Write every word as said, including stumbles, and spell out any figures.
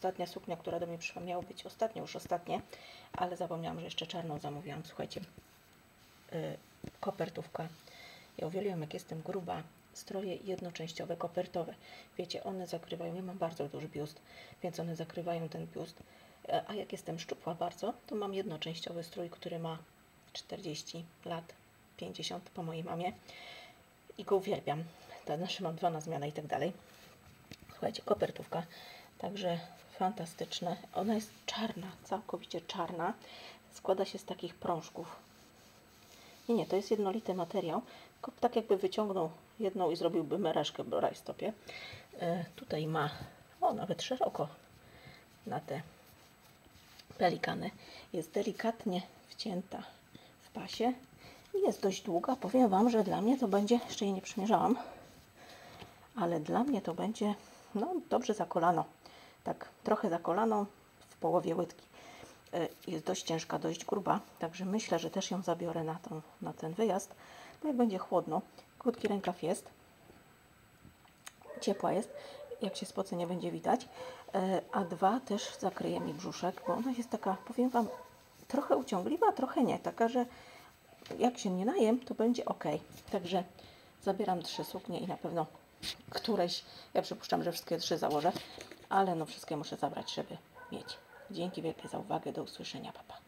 ostatnia suknia, która do mnie przyszła, miała być ostatnia, już ostatnie, ale zapomniałam, że jeszcze czarną zamówiłam. Słuchajcie, yy, kopertówka. Ja uwielbiam, jak jestem gruba, stroje jednoczęściowe, kopertowe. Wiecie, one zakrywają, ja mam bardzo duży biust, więc one zakrywają ten biust. A jak jestem szczupła bardzo, to mam jednoczęściowy strój, który ma czterdzieści lat, pięćdziesiąt po mojej mamie. I go uwielbiam. To znaczy mam dwa na zmianę i tak dalej. Słuchajcie, kopertówka. Także fantastyczne. Ona jest czarna, całkowicie czarna. Składa się z takich prążków. Nie, nie, to jest jednolity materiał. Tylko tak jakby wyciągnął jedną i zrobiłby mereszkę w rajstopie. E, tutaj ma, o nawet szeroko na te pelikany. Jest delikatnie wcięta w pasie. I jest dość długa. Powiem Wam, że dla mnie to będzie, jeszcze jej nie przymierzałam, ale dla mnie to będzie, no dobrze za kolano. Tak, trochę za kolano, w połowie łydki. Jest dość ciężka, dość gruba, także myślę, że też ją zabiorę na, tą, na ten wyjazd, bo jak będzie chłodno, krótki rękaw jest, ciepła jest, jak się spocę nie będzie widać, a dwa też zakryje mi brzuszek, bo ona jest taka, powiem Wam, trochę uciągliwa, trochę nie, taka, że jak się nie najem, to będzie ok. Także zabieram trzy suknie i na pewno któreś, ja przypuszczam, że wszystkie trzy założę, ale no wszystkie muszę zabrać, żeby mieć. Dzięki wielkie za uwagę, do usłyszenia, pa pa.